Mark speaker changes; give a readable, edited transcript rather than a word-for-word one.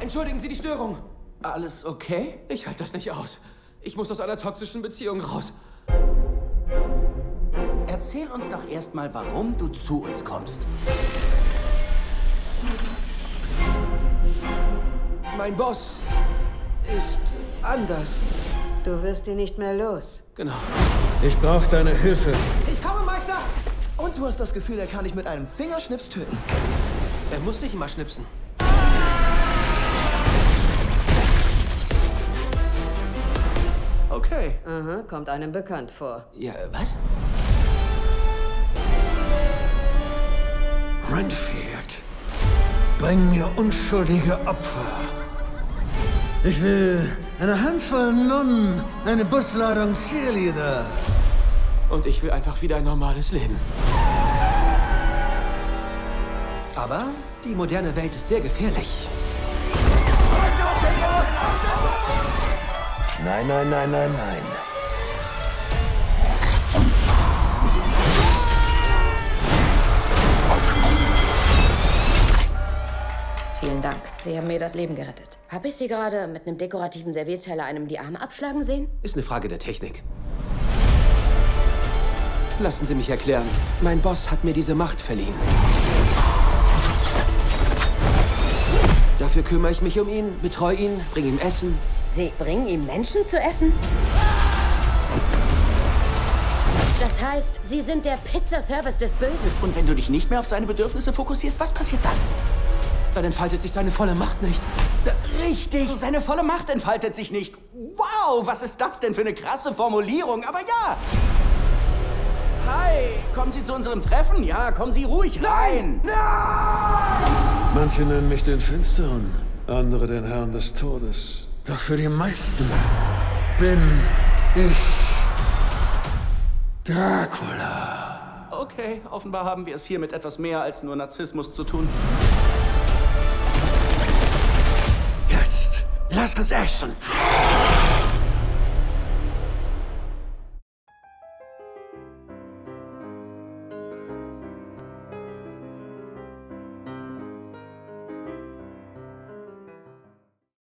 Speaker 1: Entschuldigen Sie die Störung.
Speaker 2: Alles okay?
Speaker 1: Ich halte das nicht aus. Ich muss aus einer toxischen Beziehung raus.
Speaker 2: Erzähl uns doch erstmal, warum du zu uns kommst.
Speaker 1: Mein Boss ist anders.
Speaker 3: Du wirst ihn nicht mehr los.
Speaker 1: Genau.
Speaker 4: Ich brauche deine Hilfe.
Speaker 2: Ich komme, Meister! Und du hast das Gefühl, er kann dich mit einem Fingerschnips töten.
Speaker 1: Er muss nicht immer schnipsen.
Speaker 2: Okay.
Speaker 3: Aha, kommt einem bekannt vor.
Speaker 2: Ja, was?
Speaker 4: Renfield, bring mir unschuldige Opfer. Ich will eine Handvoll Nonnen, eine Busladung Cheerleader.
Speaker 1: Und ich will einfach wieder ein normales Leben. Aber die moderne Welt ist sehr gefährlich.
Speaker 4: Nein, nein, nein, nein, nein.
Speaker 5: Vielen Dank. Sie haben mir das Leben gerettet. Habe ich Sie gerade mit einem dekorativen Servierteller einem die Arme abschlagen sehen?
Speaker 1: Ist eine Frage der Technik. Lassen Sie mich erklären. Mein Boss hat mir diese Macht verliehen. Dafür kümmere ich mich um ihn, betreue ihn, bringe ihm Essen.
Speaker 5: Sie bringen ihm Menschen zu essen? Das heißt, Sie sind der Pizzaservice des Bösen.
Speaker 2: Und wenn du dich nicht mehr auf seine Bedürfnisse fokussierst, was passiert dann?
Speaker 1: Dann entfaltet sich seine volle Macht nicht.
Speaker 2: Richtig, seine volle Macht entfaltet sich nicht. Wow, was ist das denn für eine krasse Formulierung? Aber ja. Hi, kommen Sie zu unserem Treffen? Ja, kommen Sie ruhig rein.
Speaker 4: Manche nennen mich den Finsteren, andere den Herrn des Todes. Doch für die meisten bin ich Dracula.
Speaker 2: Okay, offenbar haben wir es hier mit etwas mehr als nur Narzissmus zu tun.
Speaker 4: Jetzt, lass uns essen.